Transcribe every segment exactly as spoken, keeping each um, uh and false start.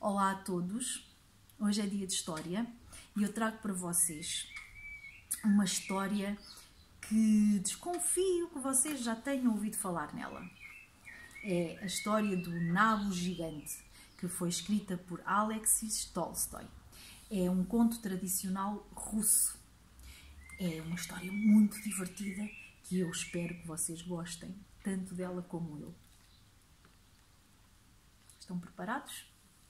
Olá a todos, hoje é dia de história e eu trago para vocês uma história que desconfio que vocês já tenham ouvido falar nela. É a história do Nabo Gigante, que foi escrita por Alexis Tolstói. É um conto tradicional russo. É uma história muito divertida que eu espero que vocês gostem, tanto dela como eu. Estão preparados?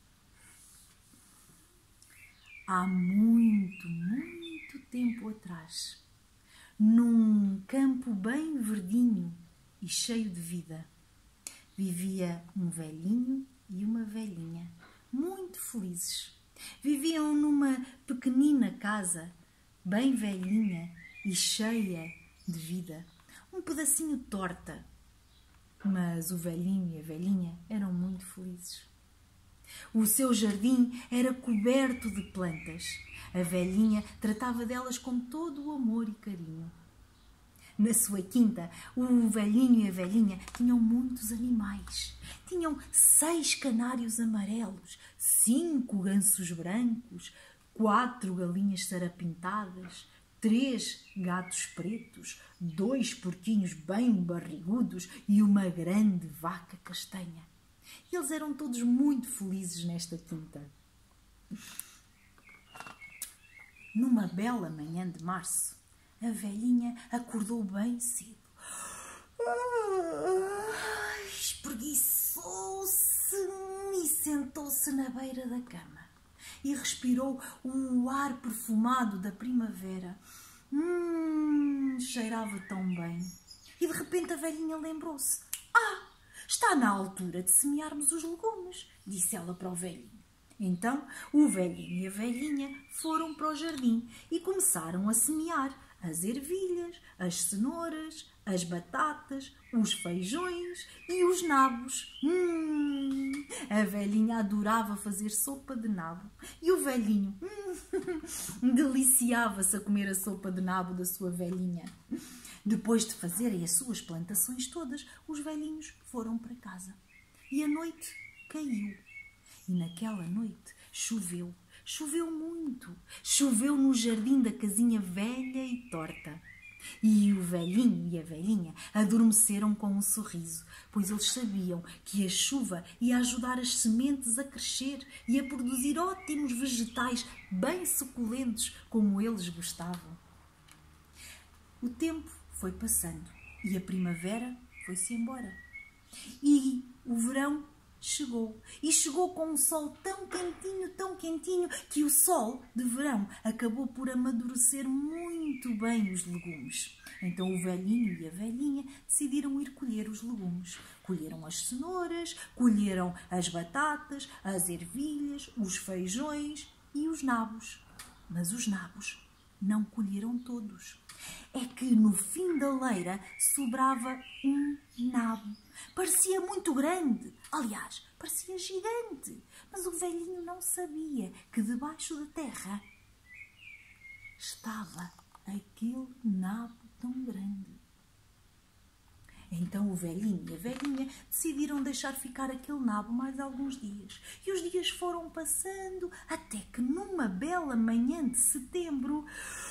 Há muito, muito tempo atrás, num campo bem verdinho e cheio de vida, vivia um velhinho e uma velhinha, muito felizes. Viviam numa pequenina casa, bem velhinha e cheia de vida, um pedacinho torta. Mas o velhinho e a velhinha eram muito felizes. O seu jardim era coberto de plantas. A velhinha tratava delas com todo o amor e carinho. Na sua quinta, o velhinho e a velhinha tinham muitos animais. Tinham seis canários amarelos, cinco gansos brancos, quatro galinhas sarapintadas, três gatos pretos, dois porquinhos bem barrigudos e uma grande vaca castanha. Eles eram todos muito felizes nesta quinta. Numa bela manhã de março, a velhinha acordou bem cedo. Espreguiçou-se e sentou-se na beira da cama e respirou o ar perfumado da primavera. Hum, cheirava tão bem. E de repente a velhinha lembrou-se. Ah! Está na altura de semearmos os legumes, disse ela para o velhinho. Então o velhinho e a velhinha foram para o jardim e começaram a semear as ervilhas, as cenouras, as batatas, os feijões e os nabos. Hum, a velhinha adorava fazer sopa de nabo e o velhinho hum, deliciava-se a comer a sopa de nabo da sua velhinha. Depois de fazerem as suas plantações todas, os velhinhos foram para casa. E a noite caiu. E naquela noite choveu. Choveu muito. Choveu no jardim da casinha velha e torta. E o velhinho e a velhinha adormeceram com um sorriso, pois eles sabiam que a chuva ia ajudar as sementes a crescer e a produzir ótimos vegetais bem suculentos como eles gostavam. O tempo foi passando e a primavera foi-se embora. E o verão chegou. E chegou com um sol tão quentinho, tão quentinho, que o sol de verão acabou por amadurecer muito bem os legumes. Então o velhinho e a velhinha decidiram ir colher os legumes. Colheram as cenouras, colheram as batatas, as ervilhas, os feijões e os nabos. Mas os nabos não colheram todos. É que no fim da leira sobrava um nabo. Parecia muito grande, aliás, parecia gigante, mas o velhinho não sabia que debaixo da terra estava aquele nabo tão grande. Então o velhinho e a velhinha decidiram deixar ficar aquele nabo mais alguns dias. E os dias foram passando até que numa bela manhã de setembro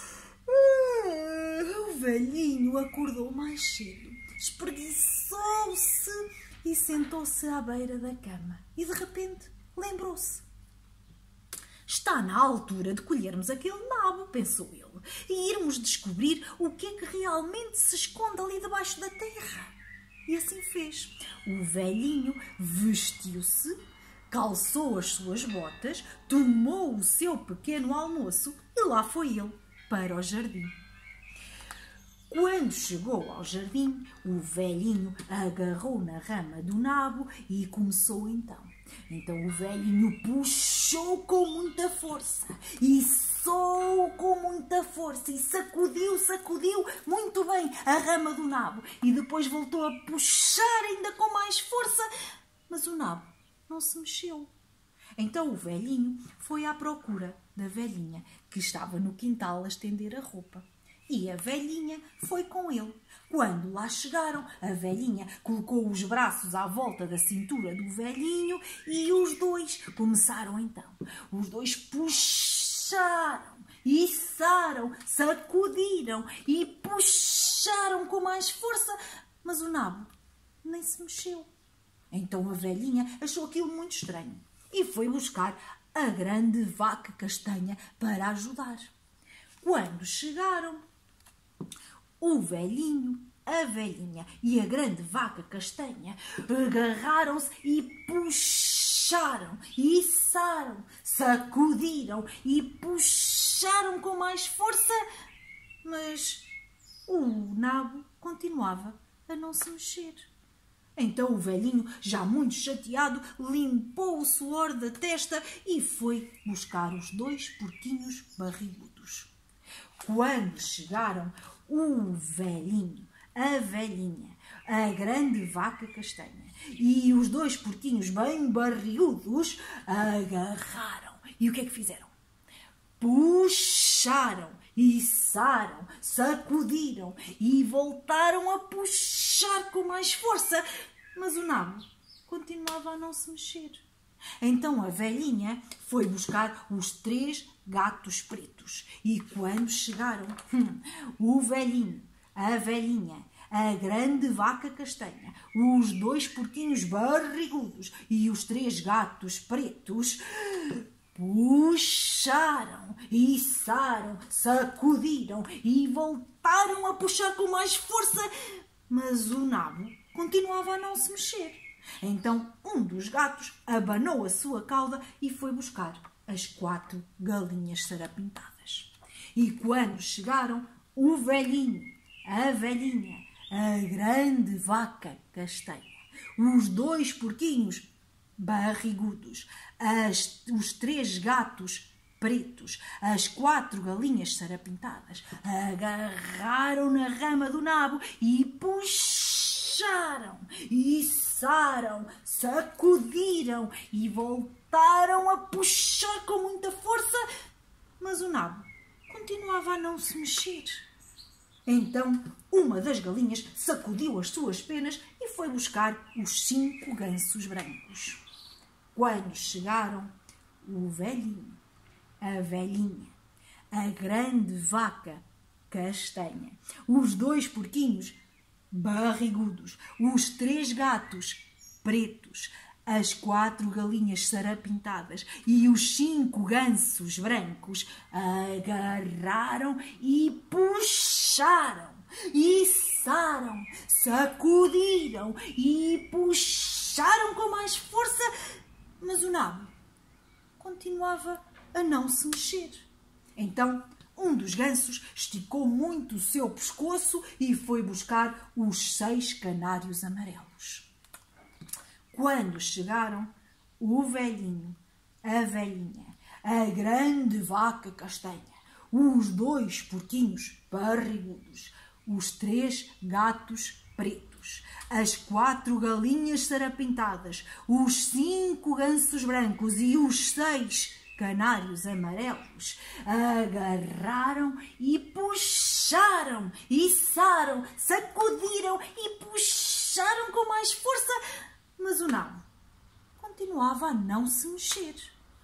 o velhinho acordou mais cedo, espreguiçou-se e sentou-se à beira da cama. E de repente lembrou-se. Está na altura de colhermos aquele nabo, pensou ele, e irmos descobrir o que é que realmente se esconde ali debaixo da terra. E assim fez. O velhinho vestiu-se, calçou as suas botas, tomou o seu pequeno almoço e lá foi ele para o jardim. Quando chegou ao jardim, o velhinho agarrou na rama do nabo e começou então. Então o velhinho puxou com muita força e soou com muita força e sacudiu, sacudiu muito bem a rama do nabo e depois voltou a puxar ainda com mais força, mas o nabo não se mexeu. Então o velhinho foi à procura da velhinha, que estava no quintal a estender a roupa. e a velhinha foi com ele. Quando lá chegaram, a velhinha colocou os braços à volta da cintura do velhinho e os dois começaram então. Os dois puxaram, içaram, sacudiram e puxaram com mais força, mas o nabo nem se mexeu. Então a velhinha achou aquilo muito estranho e foi buscar a grande vaca castanha para ajudar. Quando chegaram, o velhinho, a velhinha e a grande vaca castanha agarraram-se e puxaram, içaram, sacudiram e puxaram com mais força, mas o nabo continuava a não se mexer. Então o velhinho, já muito chateado, limpou o suor da testa e foi buscar os dois porquinhos barrigudos. Quando chegaram, o velhinho, a velhinha, a grande vaca castanha e os dois porquinhos bem barrigudos agarraram. E o que é que fizeram? Puxaram, içaram, sacudiram e voltaram a puxar com mais força, mas o nabo continuava a não se mexer. Então a velhinha foi buscar os três gatos pretos e quando chegaram, hum, o velhinho, a velhinha, a grande vaca castanha, os dois porquinhos barrigudos e os três gatos pretos puxaram, içaram, sacudiram e voltaram a puxar com mais força, mas o nabo continuava a não se mexer. Então um dos gatos abanou a sua cauda e foi buscar as quatro galinhas sarapintadas. E quando chegaram, o velhinho, a velhinha, a grande vaca castanha, os dois porquinhos barrigudos, as, os três gatos pretos, as quatro galinhas sarapintadas, agarraram na rama do nabo e puxaram, içaram, sacudiram e voltaram a puxar com muita força, mas o nabo continuava a não se mexer. Então, uma das galinhas sacudiu as suas penas e foi buscar os cinco gansos brancos. Quando chegaram, o velhinho, a velhinha, a grande vaca castanha, os dois porquinhos barrigudos, os três gatos pretos, as quatro galinhas sarapintadas e os cinco gansos brancos agarraram e puxaram, içaram, sacudiram e puxaram com mais força, mas o nabo continuava a não se mexer. Então um dos gansos esticou muito o seu pescoço e foi buscar os seis canários amarelos. Quando chegaram, o velhinho, a velhinha, a grande vaca castanha, os dois porquinhos barrigudos, os três gatos pretos, as quatro galinhas sarapintadas, os cinco gansos brancos e os seis canários amarelos agarraram e puxaram, içaram, sacudiram e puxaram com mais força, mas o nabo continuava a não se mexer.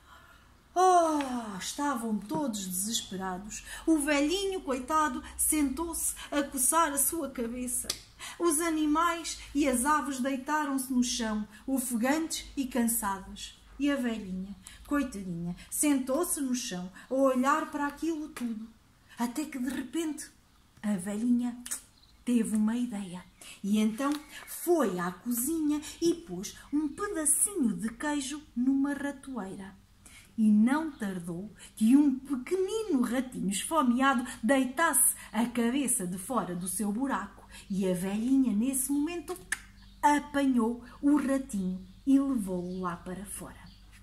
Oh, estavam todos desesperados. O velhinho, coitado, sentou-se a coçar a sua cabeça. Os animais e as aves deitaram-se no chão, ofegantes e cansadas. E a velhinha, coitadinha, sentou-se no chão a olhar para aquilo tudo. Até que, de repente, a velhinha teve uma ideia. E então foi à cozinha e pôs um pedacinho de queijo numa ratoeira. E não tardou que um pequenino ratinho esfomeado deitasse a cabeça de fora do seu buraco. E a velhinha, nesse momento, apanhou o ratinho e levou-o lá para fora.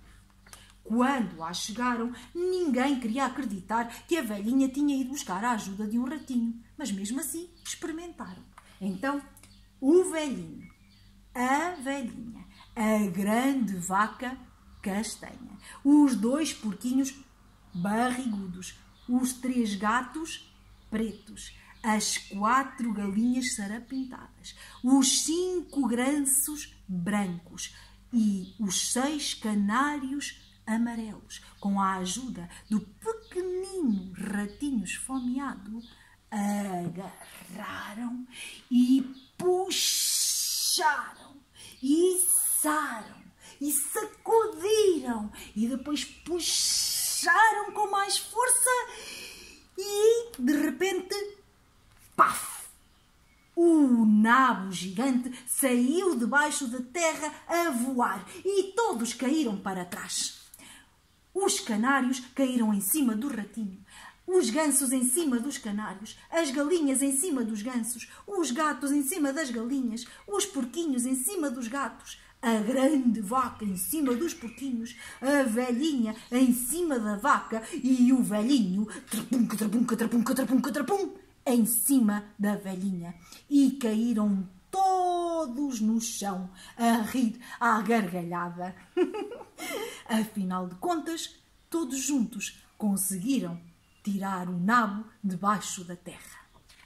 Quando lá chegaram, ninguém queria acreditar que a velhinha tinha ido buscar a ajuda de um ratinho, mas mesmo assim experimentaram. Então, o velhinho, a velhinha, a grande vaca castanha, os dois porquinhos barrigudos, os três gatos pretos, as quatro galinhas sarapintadas, os cinco gansos brancos e os seis canários amarelos, com a ajuda do pequenino ratinho esfomeado, agarraram e puxaram, e içaram, e sacudiram, e depois puxaram com mais força e, de repente, paf! O nabo gigante saiu debaixo da terra a voar e todos caíram para trás. Os canários caíram em cima do ratinho, os gansos em cima dos canários, as galinhas em cima dos gansos, os gatos em cima das galinhas, os porquinhos em cima dos gatos, a grande vaca em cima dos porquinhos, a velhinha em cima da vaca e o velhinho, trapum, trapum, trapum, trapum, trapum, em cima da velhinha. E caíram todos no chão, a rir à gargalhada. Afinal de contas, todos juntos conseguiram tirar o nabo debaixo da terra.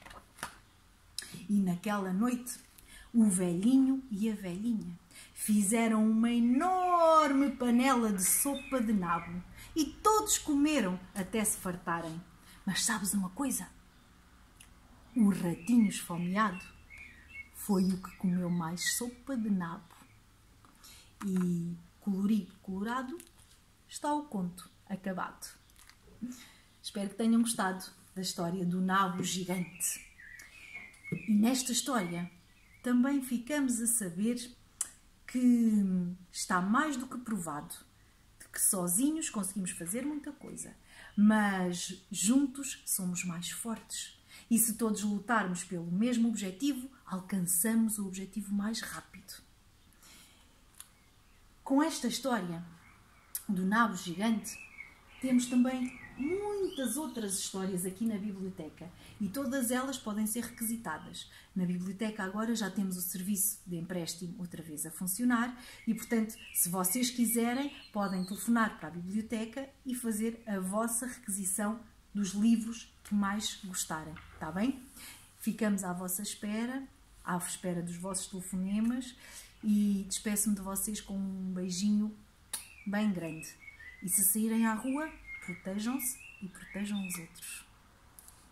E naquela noite, o velhinho e a velhinha fizeram uma enorme panela de sopa de nabo e todos comeram até se fartarem. Mas sabes uma coisa? O ratinho esfomeado foi o que comeu mais sopa de nabo. E, colorido, colorado, está o conto acabado. Espero que tenham gostado da história do nabo gigante. E nesta história também ficamos a saber que está mais do que provado de que sozinhos conseguimos fazer muita coisa, mas juntos somos mais fortes. E se todos lutarmos pelo mesmo objetivo, alcançamos o objetivo mais rápido. Com esta história do nabo gigante, temos também muitas outras histórias aqui na biblioteca e todas elas podem ser requisitadas. Na biblioteca agora já temos o serviço de empréstimo outra vez a funcionar e, portanto, se vocês quiserem, podem telefonar para a biblioteca e fazer a vossa requisição dos livros que mais gostarem, está bem? Ficamos à vossa espera, à espera dos vossos telefonemas e despeço-me de vocês com um beijinho bem grande. E se saírem à rua, protejam-se e protejam os outros.